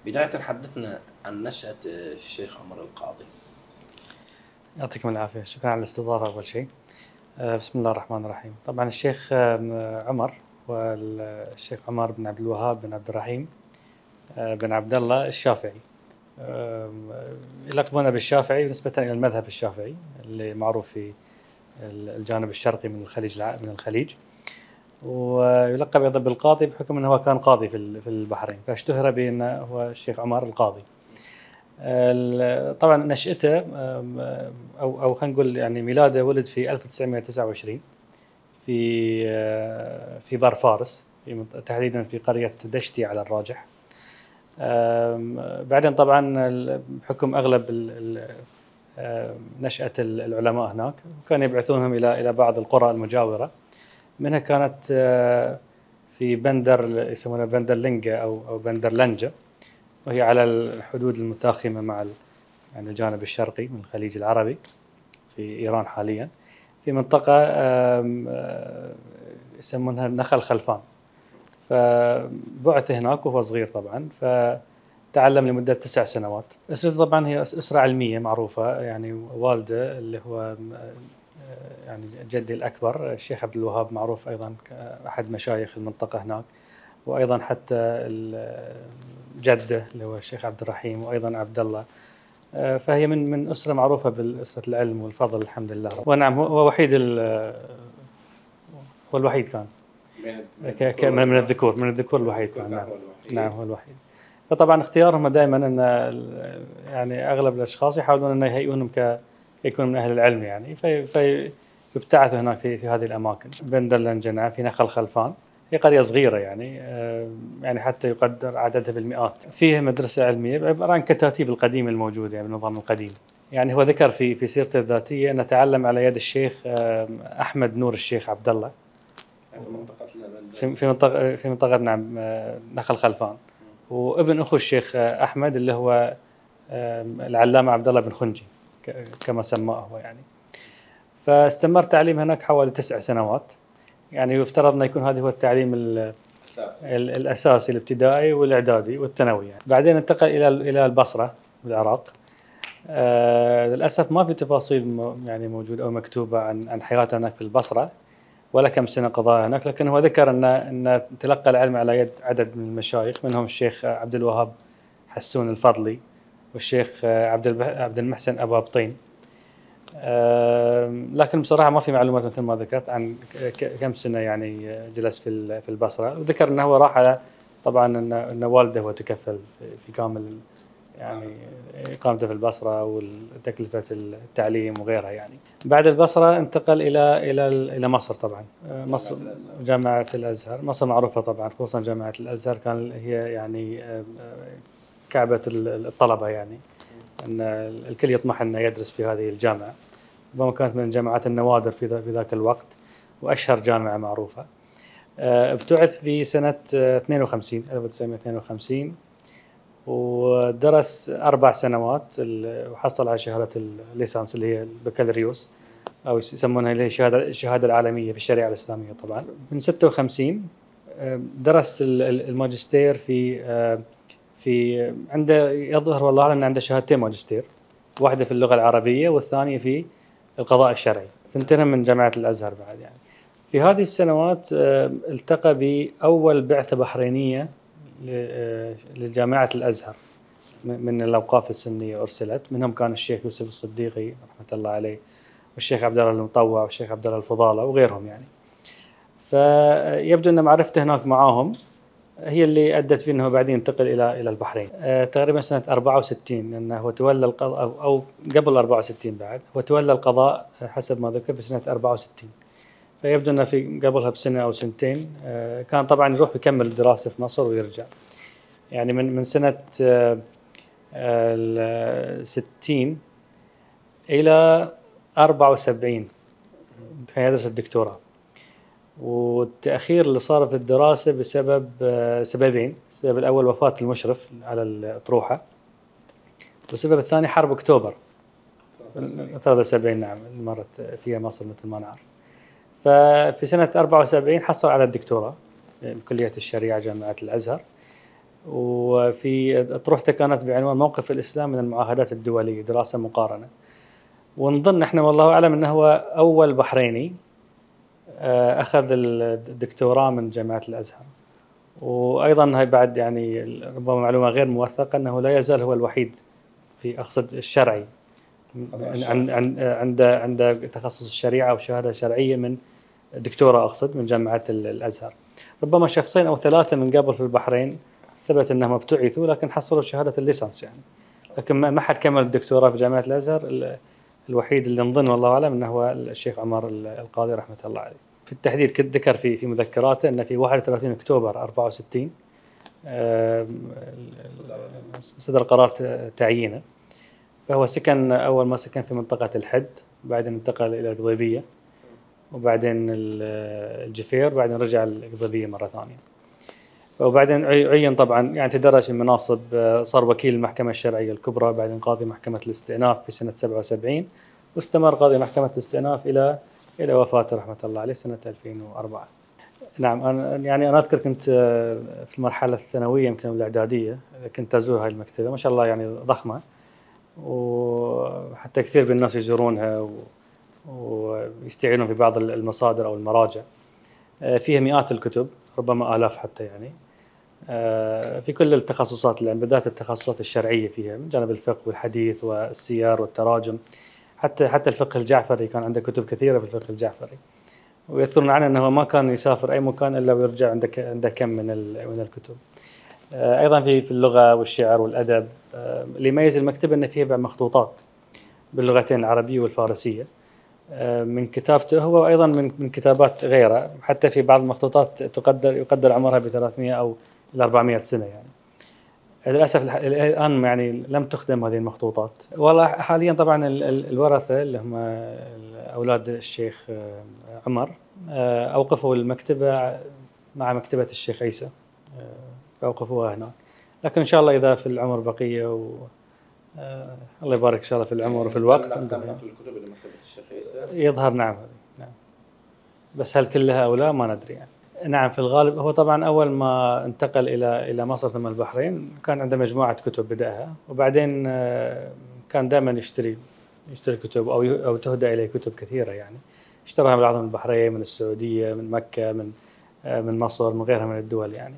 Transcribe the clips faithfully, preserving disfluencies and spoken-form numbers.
بداية حدثنا عن نشأة الشيخ عمر القاضي. يعطيكم العافية، شكرا على الاستضافة أول شيء. بسم الله الرحمن الرحيم. طبعا الشيخ عمر والشيخ عمر بن عبد الوهاب بن عبد الرحيم بن عبد الله الشافعي، يلقبونه بالشافعي نسبة إلى المذهب الشافعي اللي معروف في الجانب الشرقي من الخليج من الخليج ويلقب أيضا بالقاضي بحكم أنه هو كان قاضي في البحرين، فاشتهر بأنه هو الشيخ عمر القاضي. طبعا نشأته أو أو خلينا نقول يعني ميلاده، ولد في ألف وتسعمائة وتسعة وعشرين في في بار فارس، تحديدا في قرية دشتي على الراجح. بعدين طبعا بحكم أغلب نشأة العلماء هناك كانوا يبعثونهم إلى إلى بعض القرى المجاورة، منها كانت في بندر يسمونها بندر لنجة أو أو بندر لنجة، وهي على الحدود المتاخمة مع يعني الجانب الشرقي من الخليج العربي في إيران حاليا، في منطقة يسمونها نخل خلفان. فبعث هناك وهو صغير طبعا، فتعلم لمدة تسع سنوات. أسرته طبعا هي أسرة علمية معروفة، يعني والده اللي هو يعني جدي الأكبر الشيخ عبد الوهاب معروف أيضا أحد مشايخ المنطقة هناك، وأيضا حتى جده اللي هو الشيخ عبد الرحيم، وأيضا عبد الله. فهي من من أسرة معروفة بالأسرة العلم والفضل الحمد لله. ونعم هو وحيد هو الوحيد كان من من الذكور من الذكور الوحيد كان. نعم نعم هو الوحيد. فطبعا اختيارهم دائما أن يعني أغلب الأشخاص يحاولون أن يهيئونهم ك يكون من أهل العلم يعني، في فيبتعثوا هناك في في هذه الأماكن. بندر لنجة في نخل خلفان، هي قرية صغيرة يعني يعني حتى يقدر عددها بالمئات. فيها مدرسة علمية عبارة عن كتاتيب القديم الموجود يعني بالنظام القديم. يعني هو ذكر في في سيرته الذاتية أنه تعلم على يد الشيخ أحمد نور الشيخ عبد الله في في منطقة في منطقة نعم نخل خلفان، وابن أخو الشيخ أحمد اللي هو العلامة عبد الله بن خنجي كما سماه هو يعني. فاستمر تعليم هناك حوالي تسع سنوات، يعني يفترض أن يكون هذا هو التعليم الأساسي, الأساسي الابتدائي والإعدادي والثانوي يعني. بعدين انتقل إلى إلى البصرة بالعراق. آه للأسف ما في تفاصيل يعني موجودة أو مكتوبة عن عن حياته هناك في البصرة ولا كم سنة قضاها هناك، لكن هو ذكر أن أن تلقى العلم على يد عدد من المشايخ، منهم الشيخ عبد الوهاب حسون الفضلي والشيخ عبد عبد المحسن أبو أبطين. أه لكن بصراحة ما في معلومات مثل ما ذكرت عن كم سنة يعني جلس في في البصرة. وذكر أنه هو راح على طبعا أن أن والده هو تكفل في كامل يعني إقامته في البصرة وتكلفة التعليم وغيرها يعني. بعد البصرة انتقل إلى إلى إلى مصر طبعا. مصر جامعة الأزهر، مصر معروفة طبعا خصوصا جامعة الأزهر كان هي يعني كعبة الطلبة يعني، أن الكل يطمح أن يدرس في هذه الجامعة، ربما كانت من الجامعات النوادر في في ذاك الوقت وأشهر جامعة معروفة. ابتعث في سنة اثنين وخمسين ألف وتسعمائة واثنين وخمسين ودرس أربع سنوات وحصل على شهادة الليسانس اللي هي البكالوريوس أو يسمونها اللي هي الشهادة الشهادة العالمية في الشريعة الإسلامية. طبعا من ستة وخمسين درس الماجستير في في عنده يظهر والله أعلم أن عنده شهادتين ماجستير، واحدة في اللغة العربية والثانية في القضاء الشرعي، ثنتين من جامعة الأزهر بعد يعني. في هذه السنوات التقى بأول بعثة بحرينية لجامعة الأزهر من الأوقاف السنية أرسلت، منهم كان الشيخ يوسف الصديقي رحمة الله عليه والشيخ عبد الله المطوع والشيخ عبد الله الفضالة وغيرهم يعني. فيبدو أن معرفته هناك معاهم هي اللي أدت في أنه بعدين انتقل إلى إلى البحرين. أه تقريبا سنة أربعة وستين، لأنه هو تولى القضاء أو, أو قبل أربعة وستين بعد، هو تولى القضاء حسب ما ذكر في سنة أربعة وستين، فيبدو أنه في قبلها بسنة أو سنتين. أه كان طبعا يروح يكمل الدراسة في مصر ويرجع يعني من من سنة أه ستين إلى أربعة وسبعين كان يدرس الدكتوراه. والتأخير اللي صار في الدراسة بسبب سببين، السبب الأول وفاة المشرف على الأطروحة، والسبب الثاني حرب أكتوبر ثلاثة وسبعين نعم اللي مرت فيها مصر مثل ما نعرف. ففي سنة أربعة وسبعين حصل على الدكتوراه بكلية الشريعة جامعة الأزهر. وفي أطروحته كانت بعنوان موقف الإسلام من المعاهدات الدولية، دراسة مقارنة. ونظن إحنا والله أعلم أنه هو أول بحريني أخذ الدكتوراه من جامعة الأزهر. وأيضا هاي بعد يعني ربما معلومة غير موثقة أنه لا يزال هو الوحيد في أقصد الشرعي عند عند عند تخصص الشريعة وشهادة شرعية من دكتوراه أقصد من جامعة الأزهر. ربما شخصين أو ثلاثة من قبل في البحرين ثبت أنهم ابتعثوا لكن حصلوا شهادة الليسانس يعني، لكن ما حد كمل الدكتوراه في جامعة الأزهر. الوحيد اللي نظن والله أعلم أنه هو الشيخ عمر القاضي رحمة الله عليه. في التحديد كنت ذكر في في مذكراته أن في واحد وثلاثين أكتوبر أربعة وستين صدر قرار تعيينه، فهو سكن أول ما سكن في منطقة الحد، بعدين انتقل إلى القضيبية وبعدين الجفير، بعدين رجع القضيبية مرة ثانية. وبعدين عين طبعا يعني تدرج في مناصب، صار وكيل المحكمة الشرعية الكبرى، بعدين قاضي محكمة الاستئناف في سنة سبعة وسبعين، واستمر قاضي محكمة الاستئناف إلى إلى وفاته رحمة الله عليه سنة ألفين وأربعة. نعم أنا يعني أنا أذكر كنت في المرحلة الثانوية يمكن الإعدادية كنت أزور هاي المكتبة، ما شاء الله يعني ضخمة، وحتى كثير من الناس يزورونها ويستعينون في بعض المصادر أو المراجع. فيها مئات الكتب ربما آلاف حتى يعني، في كل التخصصات اللي بدأت التخصصات الشرعية فيها من جانب الفقه والحديث والسير والتراجم، حتى حتى الفقه الجعفري كان عنده كتب كثيرة في الفقه الجعفري. ويذكرون عنه أنه ما كان يسافر أي مكان إلا ويرجع عنده عنده كم من من الكتب. أيضا في في اللغة والشعر والأدب. اللي يميز المكتبة أن فيها مخطوطات باللغتين العربية والفارسية من كتابته هو، وأيضا من من كتابات غيره، حتى في بعض المخطوطات تقدر يقدر عمرها بثلاثمئة أو إلى أربعمئة سنة يعني. للأسف الآن يعني لم تخدم هذه المخطوطات. والله حاليا طبعا الورثة اللي هم أولاد الشيخ عمر أوقفوا المكتبة مع مكتبة الشيخ عيسى، فأوقفوها هناك، لكن إن شاء الله إذا في العمر بقية و الله يبارك إن شاء الله في العمر وفي الوقت يظهر. نعم نعم، بس هل كلها أو لا ما ندري يعني. نعم في الغالب هو طبعا أول ما انتقل إلى إلى مصر ثم البحرين كان عنده مجموعة كتب بدأها، وبعدين كان دائما يشتري يشتري كتب أو أو تهدى إليه كتب كثيرة يعني، اشتراها من بعض من البحرين، من السعودية، من مكة، من من مصر، من غيرها من الدول يعني.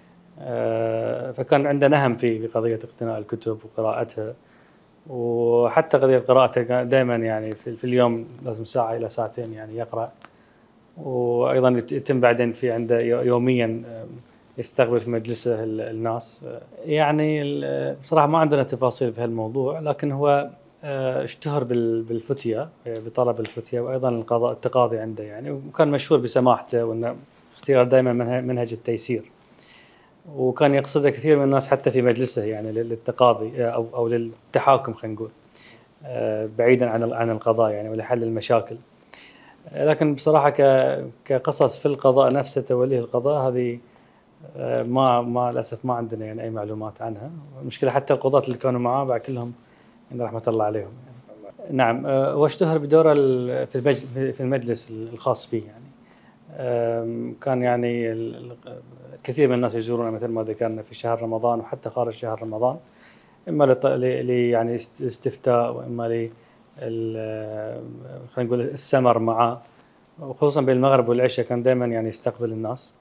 فكان عنده نهم في قضية اقتناء الكتب وقراءتها، وحتى قضية قراءته دائما يعني في اليوم لازم ساعة إلى ساعتين يعني يقرأ. وأيضا يتم بعدين في عنده يوميا يستقبل في مجلسه الناس. يعني بصراحة ما عندنا تفاصيل في هالموضوع، لكن هو اشتهر بالفتية، بطلب الفتية، وأيضا القضاء التقاضي عنده يعني، وكان مشهور بسماحته وأنه اختيار دائما منهج التيسير، وكان يقصده كثير من الناس حتى في مجلسه يعني للتقاضي أو أو للتحاكم خلينا نقول، بعيدا عن عن القضاء يعني ولحل المشاكل. لكن بصراحة كقصص في القضاء نفسه توليه القضاء هذه ما ما للأسف ما عندنا يعني أي معلومات عنها. المشكلة حتى القضاة اللي كانوا معاه بعد كلهم يعني رحمة الله عليهم يعني. نعم واشتهر بدوره في في المجلس الخاص فيه يعني. كان يعني الكثير من الناس يزورونه مثل ما ذكرنا في شهر رمضان وحتى خارج شهر رمضان، إما ل يعني استفتاء، وإما ل خلينا نقول السمر معه، وخصوصا بين المغرب والعشاء كان دائما يعني يستقبل الناس.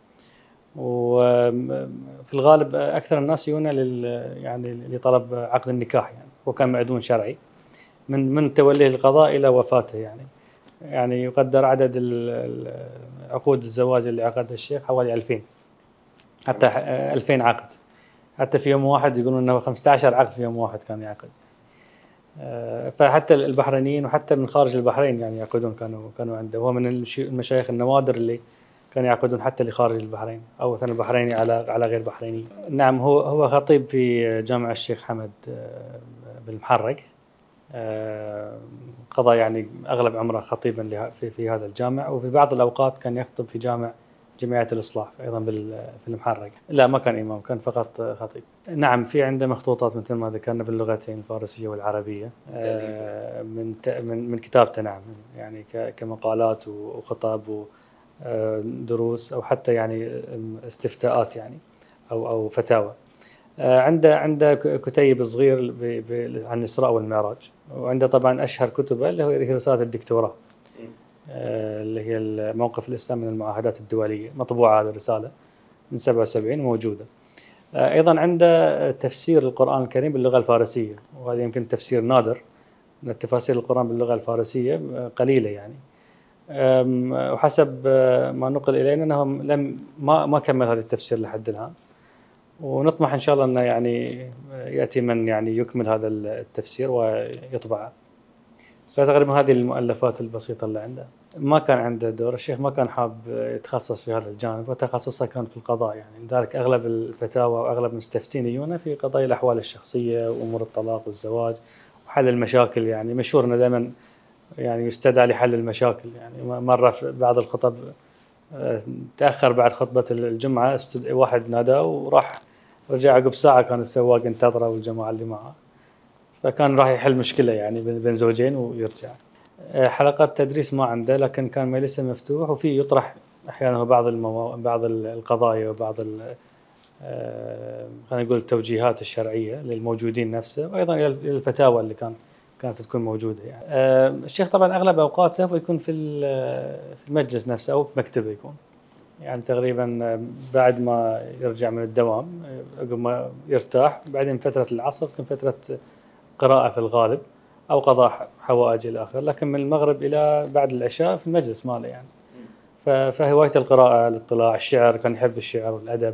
وفي الغالب أكثر الناس يجون لل يعني لطلب عقد النكاح يعني، وكان مأذون شرعي من من توليه القضاء إلى وفاته يعني. يعني يقدر عدد عقود الزواج اللي عقدها الشيخ حوالي ألفين، حتى ألفين عقد، حتى في يوم واحد يقولون أنه خمسة عشر عقد في يوم واحد كان يعقد. فحتى البحرينيين وحتى من خارج البحرين يعني يعقدون، كانوا كانوا عنده. هو من المشايخ النوادر اللي كانوا يعقدون حتى لخارج البحرين، أو مثلا البحريني على على غير بحريني. نعم هو هو خطيب في جامع الشيخ حمد بالمحرق، قضى يعني أغلب عمره خطيبا في في هذا الجامع، وفي بعض الأوقات كان يخطب في جامع جمعية الإصلاح أيضا في المحرق. لا ما كان إمام، كان فقط خطيب. نعم في عنده مخطوطات مثل ما ذكرنا باللغتين الفارسية والعربية من من من كتابته. نعم يعني كمقالات وخطب ودروس، أو حتى يعني استفتاءات يعني أو أو فتاوى. عنده عنده كتيب صغير عن الإسراء والمعراج، وعنده طبعا أشهر كتبه اللي هو رسالة الدكتوراه اللي هي موقف الإسلام من المعاهدات الدولية، مطبوعة هذه الرسالة من سبعة وسبعين موجودة. أيضا عنده تفسير القرآن الكريم باللغة الفارسية، وهذا يمكن تفسير نادر من التفاسير القرآن باللغة الفارسية، قليلة يعني. وحسب ما نقل إلينا أنهم لم ما ما كمل هذا التفسير لحد الآن، ونطمح إن شاء الله أنه يعني يأتي من يعني يكمل هذا التفسير ويطبعه. فتقريبا هذه المؤلفات البسيطة اللي عنده. ما كان عنده دور، الشيخ ما كان حاب يتخصص في هذا الجانب، وتخصصه كان في القضاء يعني، لذلك أغلب الفتاوى وأغلب المستفتين يجونا في قضايا الأحوال الشخصية وأمور الطلاق والزواج وحل المشاكل. يعني مشهور إنه دائما يعني يستدعى لحل المشاكل. يعني مرة في بعض الخطب تأخر بعد خطبة الجمعة، واحد ناداه وراح رجع عقب ساعة، كان السواق انتظره والجماعة اللي معه، فكان راح يحل مشكلة يعني بين زوجين ويرجع. حلقات تدريس ما عنده، لكن كان مجلسه مفتوح وفي يطرح أحيانا بعض المو... بعض القضايا وبعض ال... خلينا نقول التوجيهات الشرعية للموجودين نفسه، وأيضا الفتاوى اللي كان كانت تكون موجودة يعني. الشيخ طبعا أغلب أوقاته يكون في في المجلس نفسه أو في مكتبه يكون، يعني تقريبا بعد ما يرجع من الدوام عقب ما يرتاح، بعدين فترة العصر تكون فترة قراءة في الغالب أو قضاء حوائج إلى آخره، لكن من المغرب إلى بعد العشاء في المجلس ماله يعني. فهواية القراءة، الاطلاع، الشعر، كان يحب الشعر والأدب.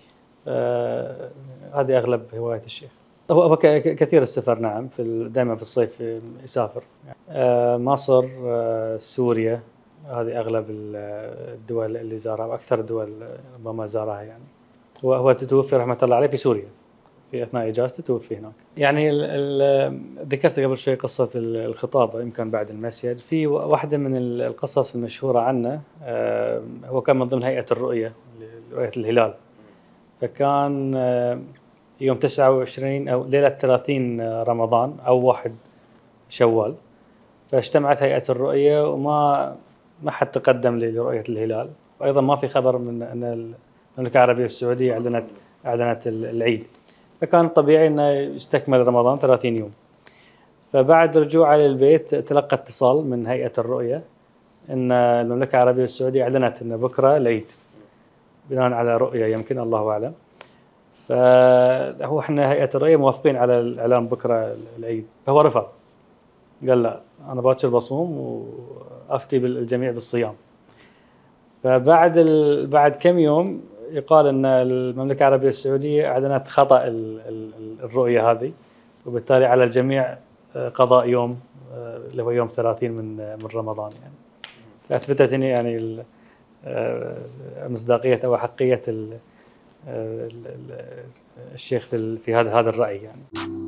آه هذه أغلب هواية الشيخ. هو كثير السفر، نعم، في دائما في الصيف يسافر. آه مصر، آه سوريا، هذه أغلب الدول اللي زارها، وأكثر الدول ربما زارها يعني. وهو توفي رحمة الله عليه في سوريا في أثناء إجازته، توفي هناك. يعني ال ال ذكرت قبل شوي قصة الخطابة يمكن بعد المسجد. في واحدة من القصص المشهورة عنه، آه هو كان من ضمن هيئة الرؤية، رؤية الهلال. فكان آه يوم تسعة وعشرين أو ليلة ثلاثين رمضان أو واحد شوال، فاجتمعت هيئة الرؤية وما ما حد تقدم لرؤية الهلال، وأيضا ما في خبر من أن المملكة العربية السعودية أعلنت أعلنت العيد. فكان طبيعي أنه يستكمل رمضان ثلاثين يوم. فبعد رجوعه للبيت تلقى اتصال من هيئة الرؤية أن المملكة العربية السعودية أعلنت أن بكرة العيد بناء على رؤية يمكن، الله أعلم. فهو احنا هيئة الرؤية موافقين على الإعلان بكرة العيد، فهو رفض، قال لا أنا باكر بصوم وأفتي بالجميع بالصيام. فبعد ال... بعد كم يوم يقال أن المملكة العربية السعودية أعلنت خطأ ال... ال... الرؤية هذه، وبالتالي على الجميع قضاء يوم اللي هو يوم ثلاثين من من رمضان يعني. فأثبتت يعني مصداقية أو حقية ال... الشيخ في في هذا هذا الرأي يعني.